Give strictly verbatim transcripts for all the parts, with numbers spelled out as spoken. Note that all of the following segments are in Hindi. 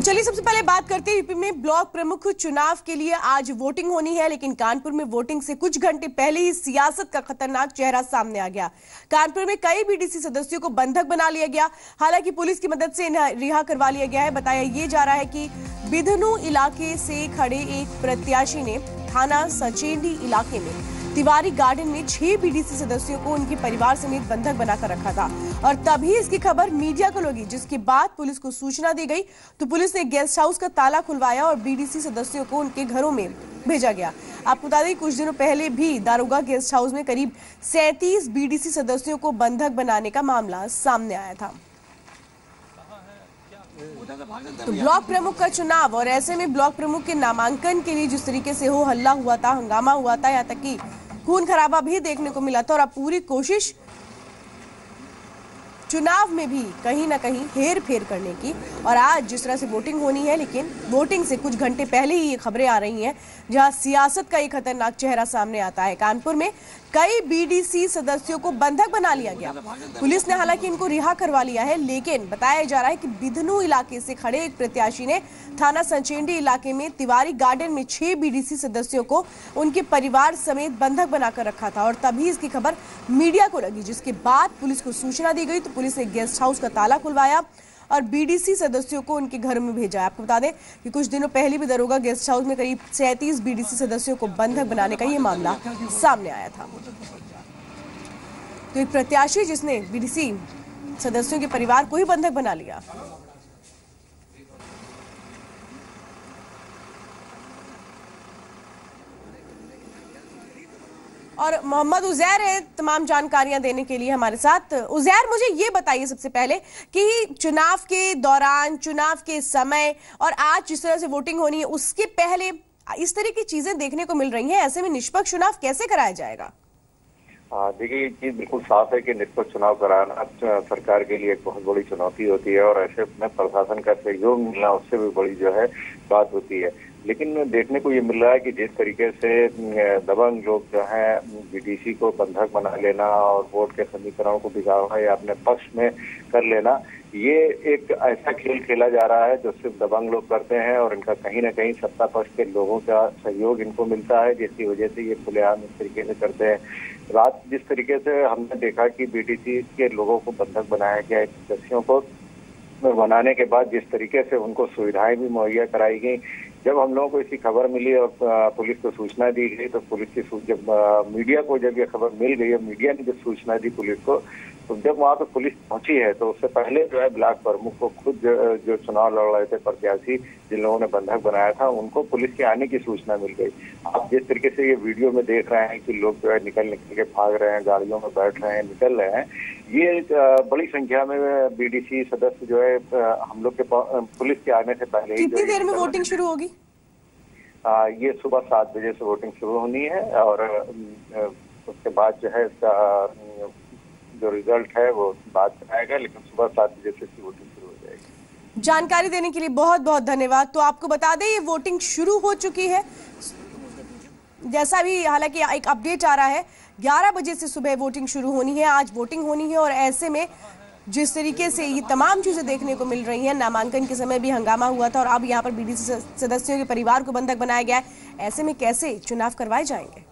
तो चलिए सबसे पहले बात करते हैं यूपी में ब्लॉक प्रमुख चुनाव के लिए आज वोटिंग होनी है, लेकिन कानपुर में वोटिंग से कुछ घंटे पहले ही सियासत का खतरनाक चेहरा सामने आ गया। कानपुर में कई बीडीसी सदस्यों को बंधक बना लिया गया, हालांकि पुलिस की मदद से इन्हें रिहा करवा लिया गया है। बताया ये जा रहा है कि बिधनू इलाके से खड़े एक प्रत्याशी ने थाना सचेंडी इलाके में तिवारी गार्डन में छह बीडीसी सदस्यों को उनके परिवार समेत बंधक बनाकर रखा था और तभी इसकी खबर मीडिया को लगी, जिसके बाद पुलिस को सूचना दी गई तो पुलिस ने गेस्ट हाउस का ताला खुलवाया और बीडीसी सदस्यों को उनके घरों में भेजा गया। आपको बता दें कुछ दिनों पहले भी दारोगा गेस्ट हाउस में करीब सैंतीस बीडीसी सदस्यों को बंधक बनाने का मामला सामने आया था। तो ब्लॉक प्रमुख का चुनाव और ऐसे में ब्लॉक प्रमुख के नामांकन के लिए जिस तरीके से हो हल्ला हुआ था, हंगामा हुआ था, यहाँ तक कि खून खराबा भी देखने को मिला था और अब पूरी कोशिश चुनाव में भी कहीं ना कहीं हेर फेर करने की। और आज जिस तरह से वोटिंग होनी है, लेकिन वोटिंग से कुछ घंटे पहले ही ये खबरें आ रही हैं जहां सियासत का एक खतरनाक चेहरा सामने आता है। कानपुर में कई बीडीसी सदस्यों को बंधक बना लिया गया। पुलिस ने हालांकि इनको रिहा करवा लिया है, लेकिन बताया जा रहा है कि बिधनू इलाके से खड़े एक प्रत्याशी ने थाना सचेंडी इलाके में तिवारी गार्डन में छह बीडीसी सदस्यों को उनके परिवार समेत बंधक बनाकर रखा था और तभी इसकी खबर मीडिया को लगी, जिसके बाद पुलिस को सूचना दी गई तो पुलिस ने गेस्ट हाउस का ताला खुलवाया और बीडीसी सदस्यों को उनके घर में भेजा। आपको बता दें कि कुछ दिनों पहले भी दारोगा गेस्ट हाउस में करीब सैंतीस बीडीसी सदस्यों को बंधक बनाने का ये मामला सामने आया था। तो एक प्रत्याशी जिसने बीडीसी सदस्यों के परिवार को ही बंधक बना लिया। और मोहम्मद उजैर है तमाम जानकारियां देने के लिए हमारे साथ। उजैर, मुझे ये बताइए सबसे पहले कि चुनाव के दौरान, चुनाव के समय और आज जिस तरह से वोटिंग होनी है उसके पहले इस तरह की चीजें देखने को मिल रही हैं, ऐसे में निष्पक्ष चुनाव कैसे कराया जाएगा? देखिए, ये चीज बिल्कुल साफ है कि निष्पक्ष चुनाव कराना सरकार के लिए एक बहुत बड़ी चुनौती होती है और ऐसे में प्रशासन का सहयोग मिलना उससे भी बड़ी जो है बात होती है। लेकिन देखने को ये मिल रहा है कि जिस तरीके से दबंग लोग जो है बीडीसी को बंधक बना लेना और वोट के समीकरणों को बिगाड़ना या अपने पक्ष में कर लेना, ये एक ऐसा खेल खेला जा रहा है जो सिर्फ दबंग लोग करते हैं और इनका कहीं ना कहीं सत्ता पक्ष के लोगों का सहयोग इनको मिलता है, जिसकी वजह से ये खुलेआम इस तरीके से करते हैं। रात जिस तरीके से हमने देखा कि बीडीसी के लोगों को बंधक बनाया गया, सदस्यों को बनाने के बाद जिस तरीके से उनको सुविधाएं भी मुहैया कराई गई, जब हम लोगों को इसकी खबर मिली और पुलिस को सूचना दी गई तो पुलिस की जब मीडिया को जब ये खबर मिल गई और मीडिया ने जब सूचना दी पुलिस को, तो जब वहाँ पे पुलिस पहुंची है तो उससे पहले जो है ब्लॉक प्रमुख को खुद जो चुनाव लड़ रहे थे प्रत्याशी जिन लोगों ने बंधक बनाया था उनको पुलिस के आने की सूचना मिल गई। आप जिस तरीके से ये वीडियो में देख रहे हैं कि लोग जो है निकल निकल के भाग रहे हैं, गाड़ियों में बैठ रहे हैं, निकल रहे हैं, ये बड़ी संख्या में बीडीसी सदस्य जो है हम लोग के पुलिस के आने से पहले ही। कितनी देर में वोटिंग शुरू होगी? आ, ये सुबह सात बजे से वोटिंग शुरू होनी है और उसके बाद जो है इसका जो रिजल्ट है वो बाद में आएगा, लेकिन सुबह सात बजे से इसकी वोटिंग शुरू हो जाएगी। जानकारी देने के लिए बहुत बहुत धन्यवाद। तो आपको बता दें ये वोटिंग शुरू हो चुकी है, जैसा भी हालांकि एक अपडेट आ रहा है ग्यारह बजे से सुबह वोटिंग शुरू होनी है। आज वोटिंग होनी है और ऐसे में जिस तरीके से ये तमाम चीजें देखने को मिल रही हैं, नामांकन के समय भी हंगामा हुआ था और अब यहाँ पर बीडीसी सदस्यों के परिवार को बंधक बनाया गया है, ऐसे में कैसे चुनाव करवाए जाएंगे?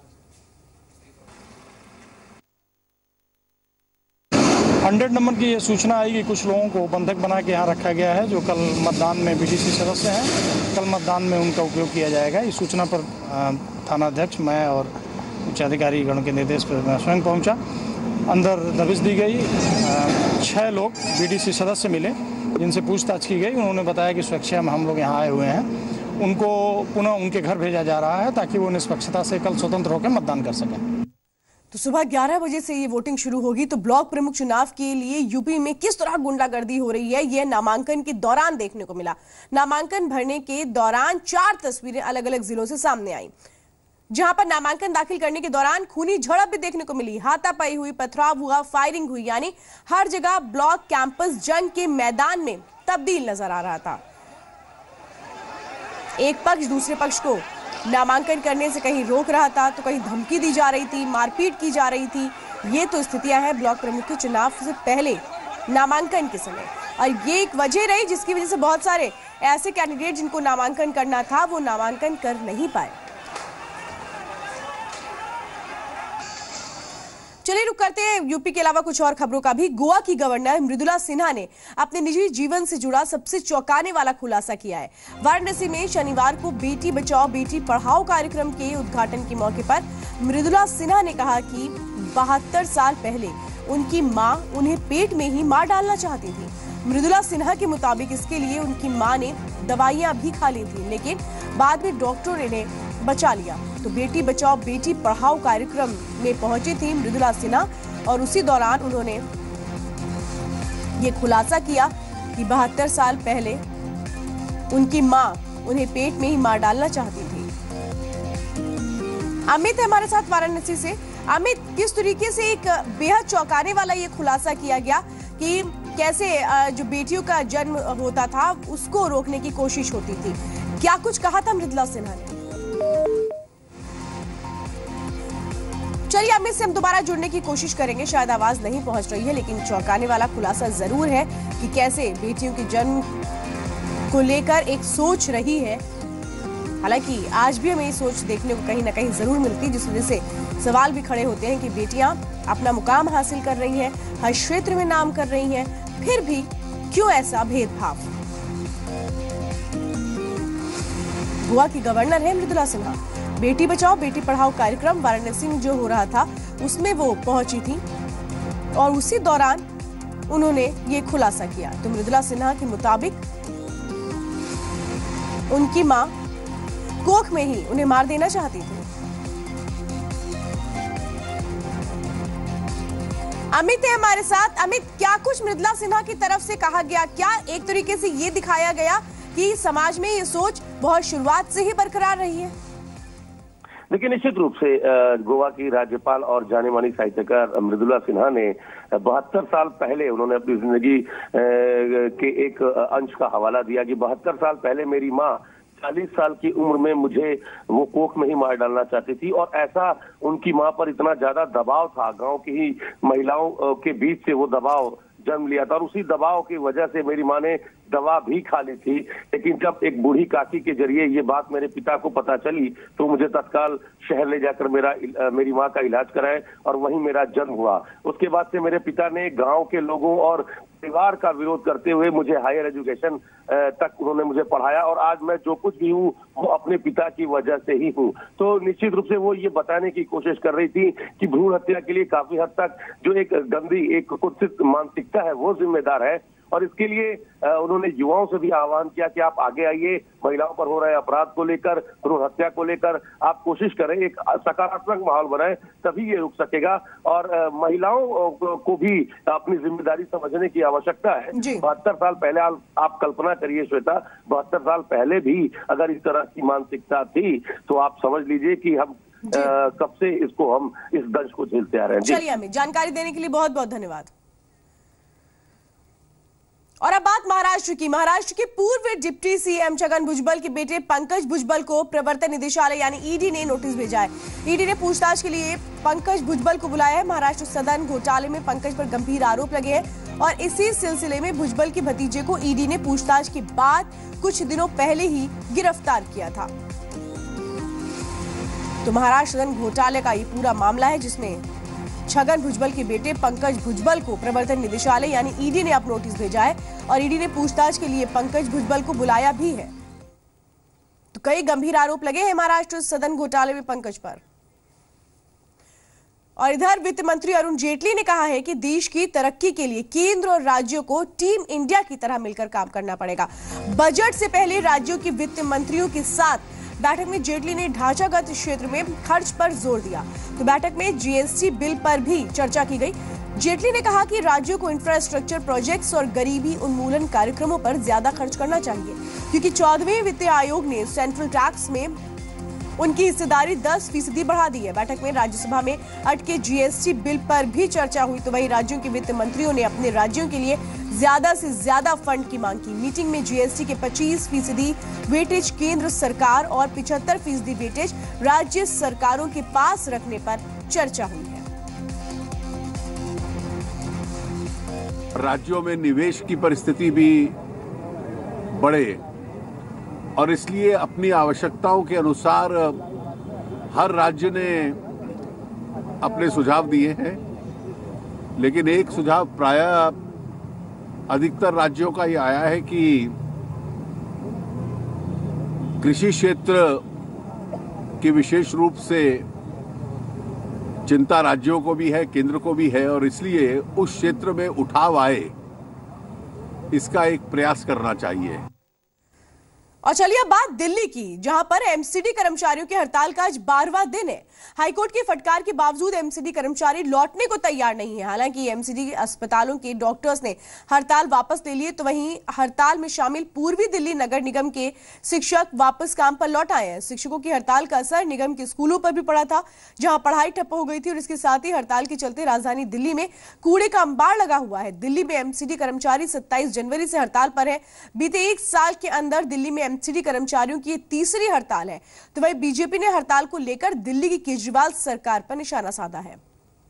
हंड्रेड नंबर की ये सूचना आई कि कुछ लोगों को बंधक बना के यहाँ रखा गया है जो कल मतदान में बीडीसी सदस्य हैं, कल मतदान में उनका उपयोग किया जाएगा। इस सूचना पर थाना अध्यक्ष, मैं और उच्च अधिकारी गण के निर्देश पर मैं स्वयं पहुँचा। अंदर दबिश दी गई, छः लोग बीडीसी सदस्य मिले जिनसे पूछताछ की गई। उन्होंने बताया कि सुरक्षा में हम लोग यहाँ आए हुए हैं, उनको पुनः उनके घर भेजा जा रहा है ताकि वो निष्पक्षता से कल स्वतंत्र होकर मतदान कर सकें। तो सुबह ग्यारह बजे से ये वोटिंग शुरू होगी। तो ब्लॉक प्रमुख चुनाव के लिए यूपी में किस तरह गुंडागर्दी हो रही है ये नामांकन के दौरान देखने को मिला। नामांकन भरने के दौरान चार तस्वीरें अलग अलग जिलों से सामने आई, जहां पर नामांकन दाखिल करने के दौरान खूनी झड़प भी देखने को मिली, हाथापाई हुई, पथराव हुआ, फायरिंग हुई, यानी हर जगह ब्लॉक कैंपस जंग के मैदान में तब्दील नजर आ रहा था। एक पक्ष दूसरे पक्ष को नामांकन करने से कहीं रोक रहा था तो कहीं धमकी दी जा रही थी, मारपीट की जा रही थी। ये तो स्थितियां हैं ब्लॉक प्रमुख के चुनाव से पहले नामांकन के समय। और ये एक वजह रही जिसकी वजह से बहुत सारे ऐसे कैंडिडेट जिनको नामांकन करना था वो नामांकन कर नहीं पाए। चलिए रुक करते हैं यूपी के अलावा कुछ और खबरों का भी। गोवा की गवर्नर मृदुला सिन्हा ने अपने निजी जीवन से जुड़ा सबसे चौंकाने वाला खुलासा किया है। वाराणसी में शनिवार को बेटी बचाओ बेटी पढ़ाओ कार्यक्रम के उद्घाटन के मौके पर मृदुला सिन्हा ने कहा कि बहत्तर साल पहले उनकी मां उन्हें पेट में ही मार डालना चाहती थी। मृदुला सिन्हा के मुताबिक इसके लिए उनकी मां ने दवाइयां भी खा ली थी, लेकिन बाद में डॉक्टरों ने इन्हें बचा लिया। तो बेटी बचाओ बेटी पढ़ाओ कार्यक्रम में पहुंची थी मृदुला सिन्हा और उसी दौरान उन्होंने ये खुलासा किया कि बहत्तर साल पहले उनकी मां उन्हें पेट में ही मार डालना चाहती थी। अमित है हमारे साथ वाराणसी से। अमित, किस तरीके से एक बेहद चौंकाने वाला ये खुलासा किया गया कि कैसे जो बेटियों का जन्म होता था उसको रोकने की कोशिश होती थी, क्या कुछ कहा था मृदुला सिन्हा ने? चलिए अमित से हम दोबारा जुड़ने की कोशिश करेंगे, शायद आवाज नहीं पहुंच रही है, लेकिन चौंकाने वाला खुलासा जरूर है कि कैसे बेटियों के जन्म को लेकर एक सोच रही है। हालांकि आज भी हमें ये सोच देखने को कहीं ना कहीं जरूर मिलती है, जिस वजह से सवाल भी खड़े होते हैं कि बेटियां अपना मुकाम हासिल कर रही हैं, हर क्षेत्र में नाम कर रही हैं, फिर भी क्यों ऐसा भेदभाव? गोवा की गवर्नर है मृदुला सिन्हा। बेटी बचाओ बेटी पढ़ाओ कार्यक्रम वाराणसी में जो हो रहा था उसमें वो पहुंची थी और उसी दौरान उन्होंने ये खुलासा किया। तो मृदुला सिन्हा के मुताबिक उनकी मां कोख में ही उन्हें मार देना चाहती थी। अमित है हमारे साथ। अमित, क्या कुछ मृदुला सिन्हा की तरफ से कहा गया? क्या एक तरीके से ये दिखाया गया कि समाज में ये सोच बहुत शुरुआत से ही बरकरार रही है? देखिए, निश्चित रूप से गोवा की राज्यपाल और जाने मानी साहित्यकार मृदुला सिन्हा ने बहत्तर साल पहले उन्होंने अपनी जिंदगी के एक अंश का हवाला दिया कि बहत्तर साल पहले मेरी माँ चालीस साल की उम्र में मुझे वो कोख में ही मार डालना चाहती थी और ऐसा उनकी माँ पर इतना ज्यादा दबाव था, गांव की ही महिलाओं के बीच से वो दबाव जन्म लिया था और उसी दबाव की वजह से मेरी माँ ने दवा भी खा ली थी। लेकिन जब एक बूढ़ी काकी के जरिए ये बात मेरे पिता को पता चली तो मुझे तत्काल शहर ले जाकर मेरा मेरी माँ का इलाज कराए और वहीं मेरा जन्म हुआ। उसके बाद से मेरे पिता ने गांव के लोगों और परिवार का विरोध करते हुए मुझे हायर एजुकेशन तक उन्होंने मुझे पढ़ाया और आज मैं जो कुछ भी हूँ वो अपने पिता की वजह से ही हूँ। तो निश्चित रूप से वो ये बताने की कोशिश कर रही थी कि भ्रूण हत्या के लिए काफी हद तक जो एक गंदी एक कुत्सित मानसिकता है वो जिम्मेदार है और इसके लिए उन्होंने युवाओं से भी आह्वान किया कि आप आगे आइए, महिलाओं पर हो रहे अपराध को लेकर, भ्रूण हत्या को लेकर आप कोशिश करें, एक सकारात्मक माहौल बनाएं, तभी ये रुक सकेगा और महिलाओं को भी अपनी जिम्मेदारी समझने की आवश्यकता है। बहत्तर साल पहले आप कल्पना करिए श्वेता, बहत्तर साल पहले भी अगर इस तरह की मानसिकता थी तो आप समझ लीजिए कि हम कब से इसको हम इस दंश को झेलते आ रहे हैं। चलिए हमें जानकारी देने के लिए बहुत बहुत धन्यवाद। और अब बात महाराष्ट्र की। महाराष्ट्र के पूर्व डिप्टी सीएम छगन भुजबल के बेटे पंकज भुजबल को प्रवर्तन निदेशालय यानी ईडी ने नोटिस भेजा है। ईडी ने पूछताछ के लिए पंकज भुजबल को बुलाया है। महाराष्ट्र सदन घोटाले में पंकज पर गंभीर आरोप लगे हैं और इसी सिलसिले में भुजबल के भतीजे को ईडी ने पूछताछ के बाद कुछ दिनों पहले ही गिरफ्तार किया था। तो महाराष्ट्र सदन घोटाले का ये पूरा मामला है जिसमें छगन भुजबल के बेटे पंकज भुजबल को प्रवर्तन निदेशालय यानी ईडी ने अब नोटिस भेजा है और ईडी ने पूछताछ के लिए पंकज भुजबल को बुलाया भी है। तो कई गंभीर आरोप लगे हैं महाराष्ट्र सदन घोटाले में पंकज पर। और इधर वित्त मंत्री अरुण जेटली ने कहा है कि देश की तरक्की के लिए केंद्र और राज्यों को टीम इंडिया की तरह मिलकर काम करना पड़ेगा। बजट से पहले राज्यों के वित्त मंत्रियों के साथ बैठक में जेटली ने ढांचागत क्षेत्र में खर्च पर जोर दिया। तो बैठक में जीएसटी बिल पर भी चर्चा की गई। जेटली ने कहा कि राज्यों को इंफ्रास्ट्रक्चर प्रोजेक्ट्स और गरीबी उन्मूलन कार्यक्रमों पर ज्यादा खर्च करना चाहिए क्योंकि चौदहवें वित्त आयोग ने सेंट्रल टैक्स में उनकी हिस्सेदारी दस फीसदी बढ़ा दी है। बैठक में राज्यसभा में अटके जीएसटी बिल पर भी चर्चा हुई। तो वहीं राज्यों के वित्त मंत्रियों ने अपने राज्यों के लिए ज्यादा से ज्यादा फंड की मांग की। मीटिंग में जीएसटी के पच्चीस फीसदी वेटेज केंद्र सरकार और पिछहत्तर फीसदी वेटेज राज्य सरकारों के पास रखने पर चर्चा हुई है। राज्यों में निवेश की परिस्थिति भी बढ़े और इसलिए अपनी आवश्यकताओं के अनुसार हर राज्य ने अपने सुझाव दिए हैं, लेकिन एक सुझाव प्रायः अधिकतर राज्यों का ये आया है कि कृषि क्षेत्र की विशेष रूप से चिंता राज्यों को भी है, केंद्र को भी है और इसलिए उस क्षेत्र में उठाव आए, इसका एक प्रयास करना चाहिए। और चलिए अब बात दिल्ली की, जहां पर एमसीडी कर्मचारियों की हड़ताल का आज बारहवां दिन है। हाईकोर्ट की फटकार के बावजूद एमसीडी कर्मचारी लौटने को तैयार नहीं है। हालांकि एमसीडी अस्पतालों के डॉक्टर्स ने हड़ताल वापस ले लिए, तो वहीं हड़ताल में शामिल पूर्वी दिल्ली नगर निगम के शिक्षक वापस काम पर लौट आए हैं। शिक्षकों की हड़ताल का असर निगम के स्कूलों पर भी पड़ा था, जहां पढ़ाई ठप्प हो गई थी और इसके साथ ही हड़ताल के चलते राजधानी दिल्ली में कूड़े का अंबार लगा हुआ है। दिल्ली में एमसीडी कर्मचारी सत्ताईस जनवरी से हड़ताल पर है। बीते एक साल के अंदर दिल्ली में एमसीडी कर्मचारियों की तीसरी हड़ताल है। तो वहीं बीजेपी ने हड़ताल को लेकर दिल्ली की केजरीवाल सरकार पर निशाना साधा है।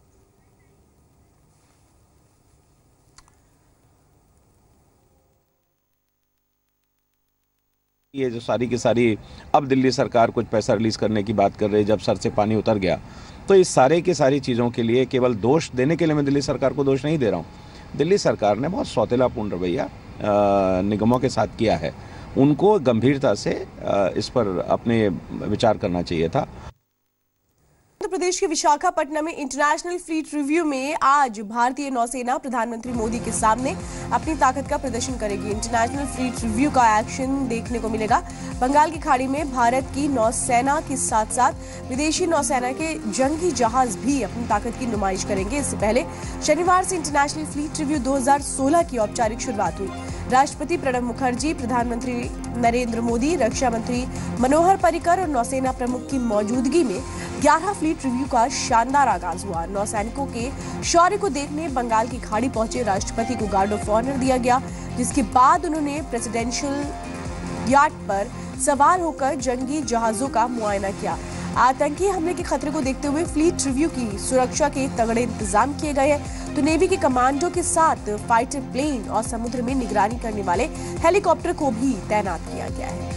ये जो सारी की सारी अब दिल्ली सरकार कुछ पैसा रिलीज करने की बात कर रही है, जब सर से पानी उतर गया, तो इस सारे की सारी चीज़ों के लिए केवल दोष देने के लिए मैं दिल्ली सरकार को दोष नहीं दे रहा हूँ। दिल्ली सरकार ने बहुत सौतेलापूर्ण रवैया निगमों के साथ किया है, उनको गंभीरता से इस पर अपने विचार करना चाहिए था। उत्तर प्रदेश के विशाखापट्टनम में इंटरनेशनल फ्लीट रिव्यू में आज भारतीय नौसेना प्रधानमंत्री मोदी के सामने अपनी ताकत का प्रदर्शन करेगी। इंटरनेशनल फ्लीट रिव्यू का एक्शन देखने को मिलेगा। बंगाल की खाड़ी में भारत की नौसेना के साथ साथ विदेशी नौसेना के जंगी जहाज भी अपनी ताकत की नुमाइश करेंगे। इससे पहले शनिवार से इंटरनेशनल फ्लीट रिव्यू दो हज़ार सोलह की औपचारिक शुरुआत हुई। राष्ट्रपति प्रणब मुखर्जी, प्रधानमंत्री नरेंद्र मोदी, रक्षा मंत्री मनोहर पर्रिकर और नौसेना प्रमुख की मौजूदगी में ग्यारह फ्लीट रिव्यू का शानदार आगाज हुआ। नौसैनिकों के शौर्य को देखने बंगाल की खाड़ी पहुंचे राष्ट्रपति को गार्ड ऑफ ऑनर दिया गया, जिसके बाद उन्होंने प्रेसिडेंशियल याट पर सवार होकर जंगी जहाजों का मुआयना किया। आतंकी हमले के खतरे को देखते हुए फ्लीट रिव्यू की सुरक्षा के तगड़े इंतजाम किए गए हैं। तो नेवी के कमांडो के साथ फाइटर प्लेन और समुद्र में निगरानी करने वाले हेलीकॉप्टर को भी तैनात किया गया है।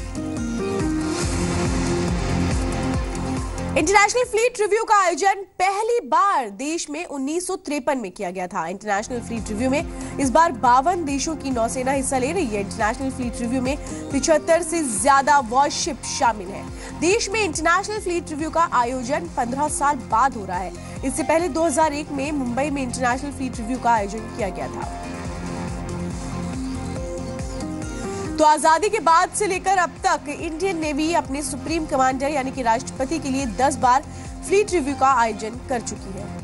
इंटरनेशनल फ्लीट रिव्यू का आयोजन पहली बार देश में उन्नीस सौ तिरपन में किया गया था। इंटरनेशनल फ्लीट रिव्यू में इस बार बावन देशों की नौसेना हिस्सा ले रही है। इंटरनेशनल फ्लीट रिव्यू में पिछहत्तर से ज्यादा वॉरशिप शामिल है। देश में इंटरनेशनल फ्लीट रिव्यू का आयोजन पंद्रह साल बाद हो रहा है। इससे पहले दो हज़ार एक में मुंबई में इंटरनेशनल फ्लीट रिव्यू का आयोजन किया गया था। तो आजादी के बाद से लेकर अब तक इंडियन नेवी अपने सुप्रीम कमांडर यानी कि राष्ट्रपति के लिए दस बार फ्लीट रिव्यू का आयोजन कर चुकी है।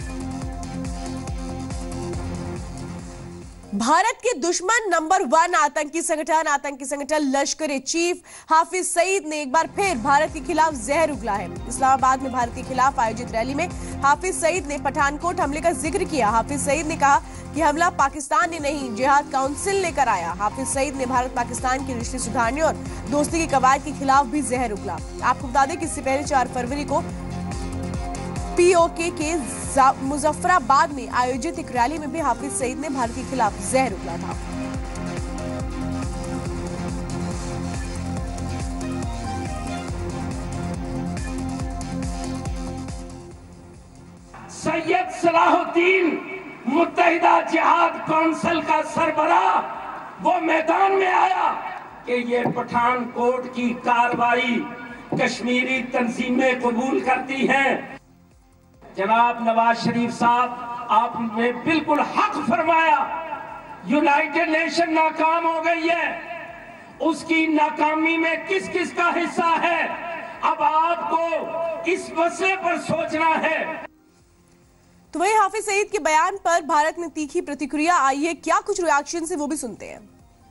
भारत के दुश्मन नंबर वन आतंकी संगठन आतंकी संगठन लश्कर ए चीफ हाफिज सईद ने एक बार फिर भारत के खिलाफ जहर उगला है। इस्लामाबाद में भारत के खिलाफ आयोजित रैली में हाफिज सईद ने पठानकोट हमले का जिक्र किया। हाफिज सईद ने कहा कि हमला पाकिस्तान ने नहीं, जिहाद काउंसिल लेकर आया। हाफिज सईद ने भारत पाकिस्तान के रिश्ते सुधारने और दोस्ती की कवायद के खिलाफ भी जहर उगला। आपको बता दें कि इससे पहले चार फरवरी को पीओके के मुजफ्फराबाद में आयोजित एक रैली में भी हाफिज सईद ने भारत के खिलाफ जहर उगला था। सैयद सलाहुद्दीन मुत्तहिदा जिहाद काउंसिल का सरबराह वो मैदान में आया कि ये पठानकोट की कार्रवाई कश्मीरी तंजीमें कबूल करती हैं। जनाब नवाज शरीफ साहब, आपने बिल्कुल हक फरमाया। यूनाइटेड नेशन नाकाम हो गई है, उसकी नाकामी में किस किस का हिस्सा है, अब आपको इस मसले पर सोचना है। तो वही हाफिज सईद के बयान पर भारत में तीखी प्रतिक्रिया आई है। क्या कुछ रिएक्शन है वो भी सुनते हैं।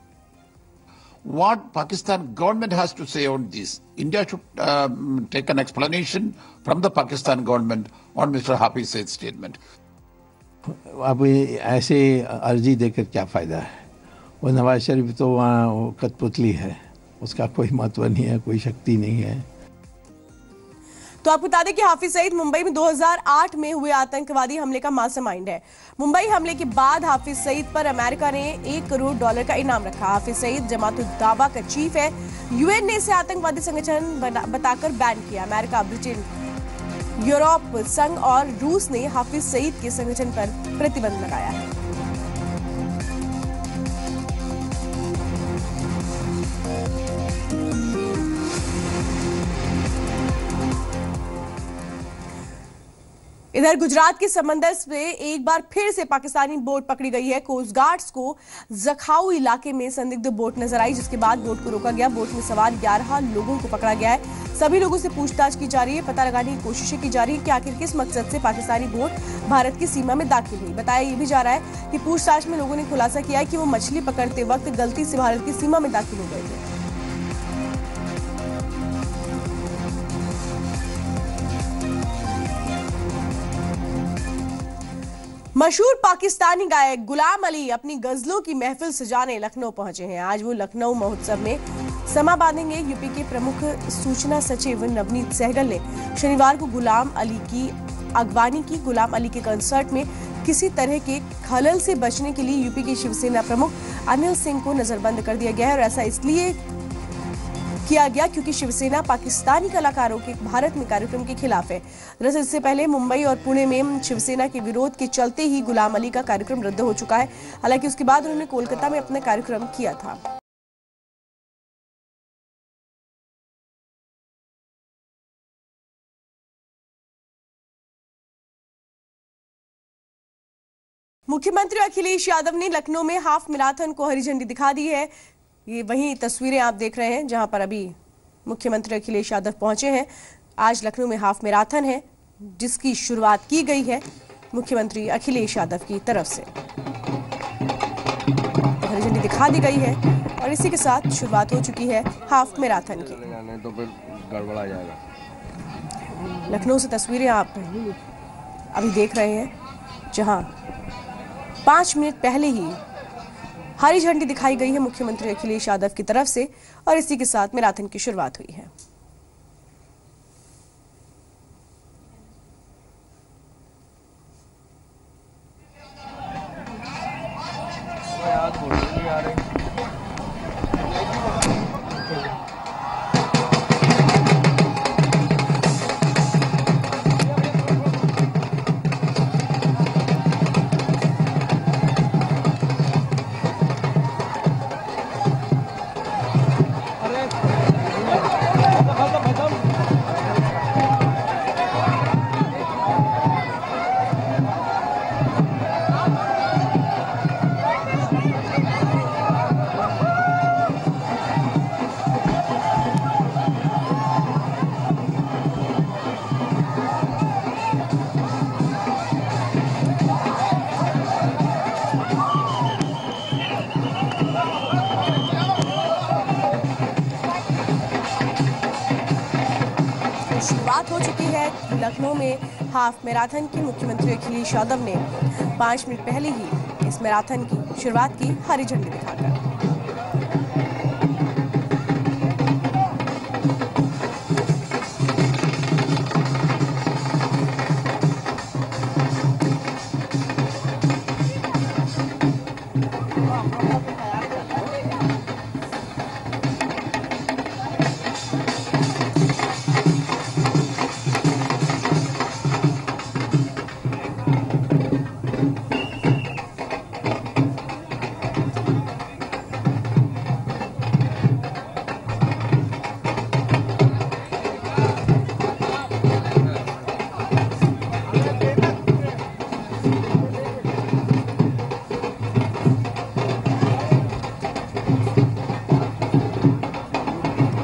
What Pakistan government has to say on this? India should um, take an explanation from the Pakistan government on Mister Hafiz Said's statement. अब ऐसे अर्जी देकर क्या फायदा है? वो नवाज शरीफ तो वहाँ कठपुतली है, उसका कोई महत्व नहीं है, कोई शक्ति नहीं है। तो आपको बता दें कि हाफिज सईद मुंबई में दो हज़ार आठ में हुए आतंकवादी हमले का मास्टरमाइंड है। मुंबई हमले के बाद हाफिज सईद पर अमेरिका ने एक करोड़ डॉलर का इनाम रखा। हाफिज सईद जमात उद दावा का चीफ है। यूएन ने इसे आतंकवादी संगठन बताकर बैन किया। अमेरिका, ब्रिटेन, यूरोप संघ और रूस ने हाफिज सईद के संगठन पर प्रतिबंध लगाया है। इधर गुजरात के समंदर से एक बार फिर से पाकिस्तानी बोट पकड़ी गई है। कोस्ट गार्ड्स को जखाऊ इलाके में संदिग्ध बोट नजर आई, जिसके बाद बोट को रोका गया। बोट में सवार ग्यारह लोगों को पकड़ा गया है। सभी लोगों से पूछताछ की जा रही है। पता लगाने की कोशिशें की जा रही है कि आखिर किस मकसद से पाकिस्तानी बोट भारत की सीमा में दाखिल हुई। बताया यह भी जा रहा है कि पूछताछ में लोगों ने खुलासा किया है कि वो मछली पकड़ते वक्त गलती से भारत की सीमा में दाखिल हो गए थे। मशहूर पाकिस्तानी गायक गुलाम अली अपनी गजलों की महफिल सजाने लखनऊ पहुंचे हैं। आज वो लखनऊ महोत्सव में समा बांधेंगे। यूपी के प्रमुख सूचना सचिव नवनीत सहगल ने शनिवार को गुलाम अली की अगवानी की। गुलाम अली के कंसर्ट में किसी तरह के खलल से बचने के लिए यूपी के शिवसेना प्रमुख अनिल सिंह को नजरबंद कर दिया गया है और ऐसा इसलिए किया गया क्योंकि शिवसेना पाकिस्तानी कलाकारों के भारत में कार्यक्रम के खिलाफ है। दरअसल इससे पहले मुंबई और पुणे में शिवसेना के विरोध के चलते ही गुलाम अली का कार्यक्रम रद्द हो चुका है। हालांकि उसके बाद उन्होंने कोलकाता में अपना कार्यक्रम किया था। मुख्यमंत्री अखिलेश यादव ने लखनऊ में हाफ मैराथन को हरी झंडी दिखा दी है। ये वही तस्वीरें आप देख रहे हैं जहां पर अभी मुख्यमंत्री अखिलेश यादव पहुंचे हैं। आज लखनऊ में हाफ मैराथन है जिसकी शुरुआत की गई है मुख्यमंत्री अखिलेश यादव की तरफ से। हरी झंडी दिखा दी गई है और इसी के साथ शुरुआत हो चुकी है हाफ मैराथन की। तो फिर गड़बड़ा जाएगा। लखनऊ से तस्वीरें आप अभी देख रहे हैं जहां पांच मिनट पहले ही हरी झंडी दिखाई गई है मुख्यमंत्री अखिलेश यादव की तरफ से और इसी के साथ मैराथन की शुरुआत हुई है। शुरुआत हो चुकी है लखनऊ में हाफ मैराथन की। मुख्यमंत्री अखिलेश यादव ने पांच मिनट पहले ही इस मैराथन की शुरुआत की हरी झंडी दिखाकर।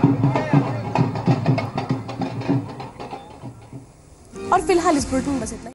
और फिलहाल इस बुलेटिन में बस इतना।